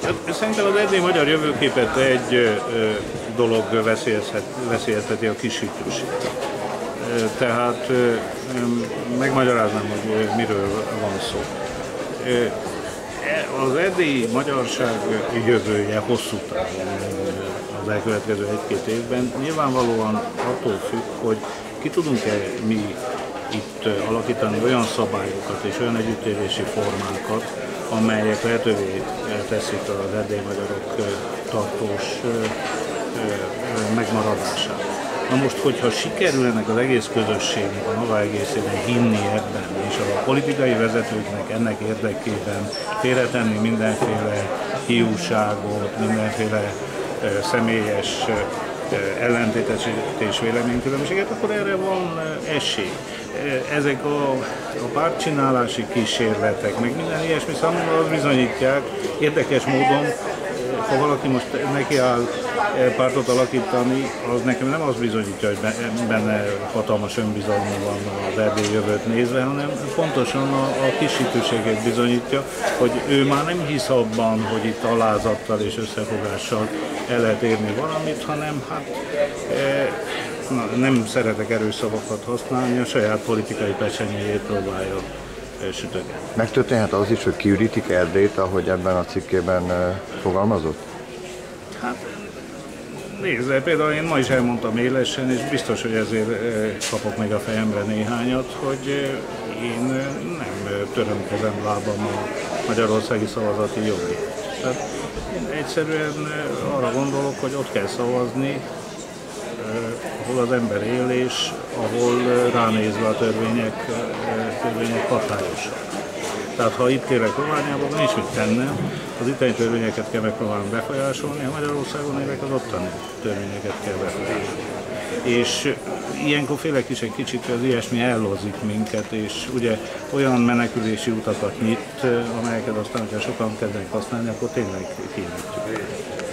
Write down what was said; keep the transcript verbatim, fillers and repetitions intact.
Szerintem az erdélyi magyar jövőképet egy dolog veszélyezteti, a kisítőség. Tehát megmagyaráznám, hogy miről van szó. Az erdélyi magyarság jövője hosszú távon az elkövetkező egy-két évben nyilvánvalóan attól függ, hogy ki tudunk-e mi itt alakítani olyan szabályokat és olyan együttélési formákat, amelyek lehetővé teszik az erdélyi magyarok tartós megmaradását. Na most, hogyha sikerül ennek az egész közösségnek, a maga egészében hinni ebben, és a politikai vezetőknek ennek érdekében félretenni mindenféle hiúságot, mindenféle személyes ellentétes és véleménykülönbséget, akkor erre van esély. Ezek a, a pártcsinálási kísérletek, meg minden ilyesmi számomra az bizonyítják, érdekes módon, ha valaki most nekiáll pártot alakítani, az nekem nem az bizonyítja, hogy benne hatalmas önbizalma van az erdélyi jövőt nézve, hanem pontosan a, a kisítőséget bizonyítja, hogy ő már nem hisz abban, hogy itt alázattal és összefogással el lehet érni valamit, hanem hát e, na, nem szeretek erős szavakat használni, a saját politikai pecsenyéjét próbálja sütögetni. Megtörténhet az is, hogy kiürítik Erdélyt, ahogy ebben a cikkében fogalmazott? Hát nézd, például én ma is elmondtam élesen, és biztos, hogy ezért kapok meg a fejemre néhányat, hogy én nem törömkezem lábam a magyarországi szavazati jogig. Tehát én egyszerűen arra gondolok, hogy ott kell szavazni, ahol az ember él, és ahol ránézve a törvények, törvények hatályosak. Tehát ha itt élek Romániában, nincs mit tennem, az itteni törvényeket kell megpróbálni befolyásolni, a Magyarországon élek, az ottani törvényeket kell befolyásolni. És ilyenkor félek is egy kicsit, hogy az ilyesmi ellozik minket, és ugye olyan menekülési utakat nyit, amelyeket aztán, hogyha sokan kezdenek használni, akkor tényleg kinyitjuk.